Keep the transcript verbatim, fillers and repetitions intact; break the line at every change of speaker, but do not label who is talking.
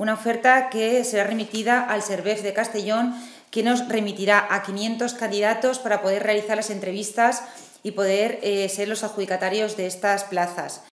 una oferta que será remitida al Servef de Castellón, que nos remitirá a quinientos candidatos para poder realizar las entrevistas y poder eh, ser los adjudicatarios de estas plazas.